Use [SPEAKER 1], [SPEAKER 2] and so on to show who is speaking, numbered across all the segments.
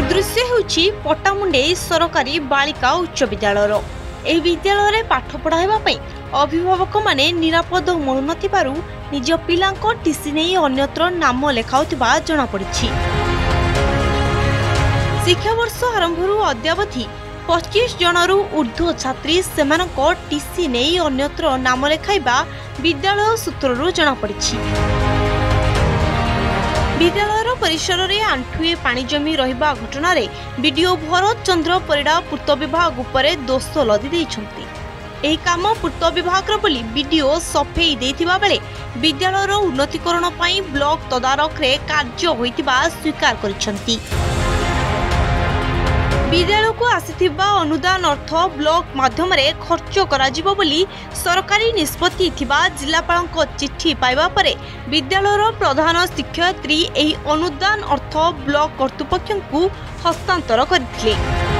[SPEAKER 1] दृश्य होछि पट्टामुंडेई सरकारी बालिका उच्च विद्यालय। एही विद्यालय पाठ पढ़ाइबा पई अभिभावक माने निरापद मिलु नथिबारु निज पिलांको टीसी नै अन्यत्र नाम लेखाउथिबा जणा पड़िछि। शिक्षा वर्ष आरंभरु अद्यावधि 25 जनरु ऊर्ध्व छात्री सेमानको टीसी नै अन्यत्र नाम लेखाइबा विद्यालय सूत्ररु जणा पड़िछि। विद्यालय परिसर में आंठुए पानी जमी रहिबा घटना रे बीडीओ भरत चंद्र परिड़ा पूर्त विभाग उपरे दोष लदी देइछंती। एही काम पूर्त विभाग बोली बीडीओ सफेई देथिबा बेले विद्यालयर उन्नतीकरण पई ब्लॉक तदारख रे कार्य होइतिबा स्वीकार करिसंती। विद्यालय को आसीथिबा अनुदान अर्थ ब्लॉक माध्यम रे खर्च कराजिबो बोली सरकारी निष्पत्ति थिबा जिलापालक चिट्ठी पाइबा परे विद्यालयर प्रधान शिक्षयित्री एही अनुदान अर्थ ब्लॉक कर्तृपक्षଙ୍କୁ हस्तांतर करथिले।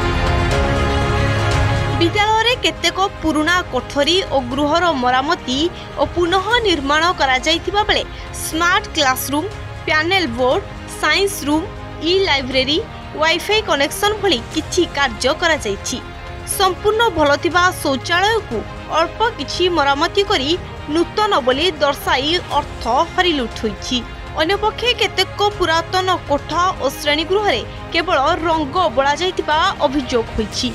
[SPEAKER 1] विद्यालय रे केतेक पुराना कोठरी और गृहर मरामती और पुनः निर्माण करा जाइथिबा बेले smart classroom, panel board, science room, e library, wifi connection भली किछि कार्य करा जाइछि। संपूर्ण भलथिबा शौचालय को अल्प किछि मरामती करी नूतन बोली दर्शाई अर्थ हरिलुट होइछि। अन्यपक्षे केतेक पुरातन कोठा और श्रेणीगृह रे केवल रंग बोला जाइतिबा अभियोग होइछि।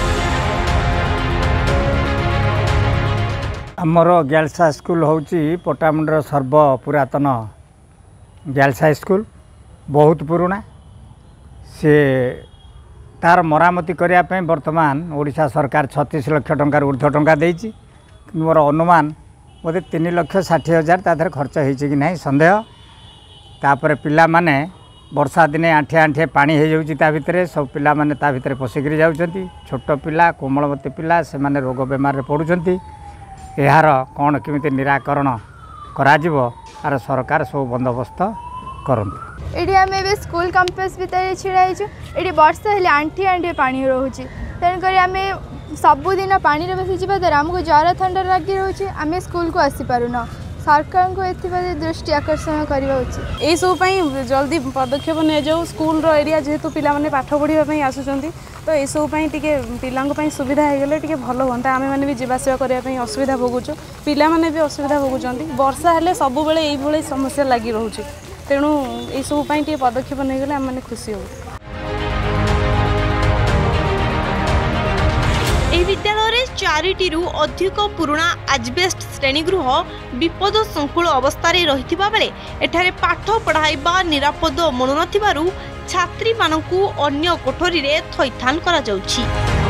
[SPEAKER 2] आमर गर्ल्स हाई स्कूल होची पट्टामुंडर सर्व पुरातन गर्ल्स हाई स्कूल, बहुत पुराना। से तार मरामती करने वर्तमान ओडिशा सरकार 36 लाख टंकार ऊर्ध्व टंका देइछि। मोर अनुमान बोधे 3,60,000 तादर खर्च होइछि कि नहीं संदेह। तापर पिला माने वर्षा दिने आंठे आंठे पानी हो जाउछि, ता भितरे सब पिला माने ता भितरे पसिकरी जाउछंती। छोट पिला, कोमलवती पिला से माने रोग बेमार रे पडुछंती। एहार कौन केमिति निराकरण कराजिबो आर सरकार सब बंदोबस्त करंतु।
[SPEAKER 3] एडी आमे बे स्कूल कैंपस भितर छिड़ाइछु। एडी वर्षा हेले आंठी आंठी पानी रहउछि, तेन करी आमे सबुदिन पानी रे बसी जिबा द्वारा हमको ज्वर ठंडा लागि रहउछि। आमे स्कूल को आसी पारुना। सरकार को एथिबा दृष्टि आकर्षण करबा उचित।
[SPEAKER 4] ए सब पई जल्दी पदक्षेप ने जाऊ। स्कूल रो एरिया जेहेतु पिला माने पाठ पढ़िबा पई आसुचंती, तो ए सब पई टिके पिलांग पई सुविधा हे गेले टिके भलो होंता। आमे माने भी जीवासेवा करबा पई असुविधा भोगुचो, पिला माने भी असुविधा भोगुचंती। वर्षा हेले सब बेले एई भली समस्या लागि रहउछि, तेणु ये सब टे पदक्षेप नहीं गले आम खुशी हो।
[SPEAKER 1] विद्यालय 4टी अधिक पुराना आजबेस्ट श्रेणीगृह विपद संकुल अवस्था रही बेले एठारे पाठ पढ़ाइबा निरापद मनु नथिबारु छात्री मानकु अन्य कोठरी रे थैथान करा जाउछि।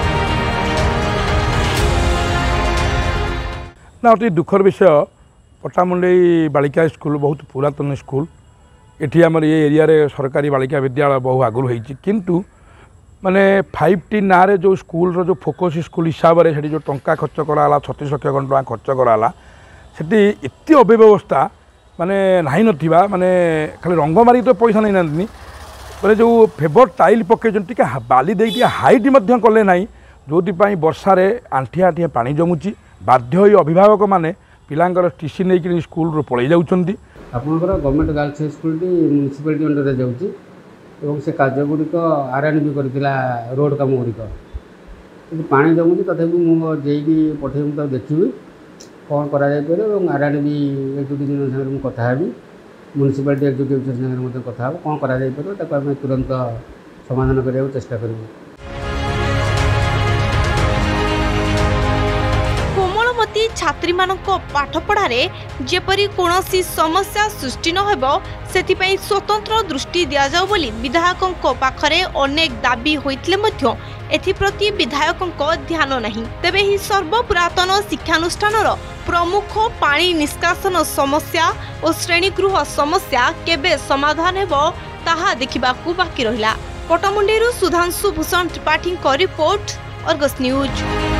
[SPEAKER 5] ना अति दुखर विषय, पट्टामुंडेई बालिका स्कूल बहुत पुरातन स्कूल। एठी आमर ये एरिया रे सरकारी बालिका विद्यालय बहु आगुर होइछि, किंतु माने 5T ना रे जो स्कूल रो जो फोकस स्कूल हिसाब रे सेठी जो टंका खर्च कराला 36 लाख टंका खर्च कराला, सेठी एति अव्यवस्था माने नाही नथिबा। माने खाली रंग मारी तो पैसा नै नंदनी, माने जो फेवर टाइल पके जन टिका बाली देई टिका हाइट मध्य कले नाही, जोति पई वर्षा रे आंठिया आंठिया पानी जमुची। बाध्य होई अभिभावक माने पिलांकर टीसी नै कि स्कूल रो पळै जाउचंती।
[SPEAKER 6] आपणकर government girls high school municipality under जाऊँगी और से कार्यगुड़िक आरएनबी करथिला रोड काम गुड़िक पानी जमुची। तथापि मुझे जेईकी पठे मुझे देखी कौन करा जाय पारे और आरएनबी एक्जिक्यूटिव संगे कथा हेबी, म्यूनिसिपालिटी एक्जिक्यूटिव संगे कथा हे कौन करा जाय पारे ताको आम तुरंत समाधान करने चेष्टा करूँ।
[SPEAKER 1] छात्री मानक पाठ पढ़ारे जेपरी कोनोसी समस्या सृष्टि न हेबो सेथिपई स्वतंत्र दृष्टि दिया जाउ बोली विधायकक पाखरे अनेक दाबी होइतले मध्य एथिप्रति विधायकक ध्यान नहीं। तेबे ही सर्व पुरातन शिक्षानुष्ठानर प्रमुख पानी निष्कासन समस्या और श्रेणीगृह समस्या केबे समाधान हेबो ताहा देखिबाकू बाकी रहिला। पट्टामुंडेईरु Sudhanshu Bhushan Tripathi report, Argus news.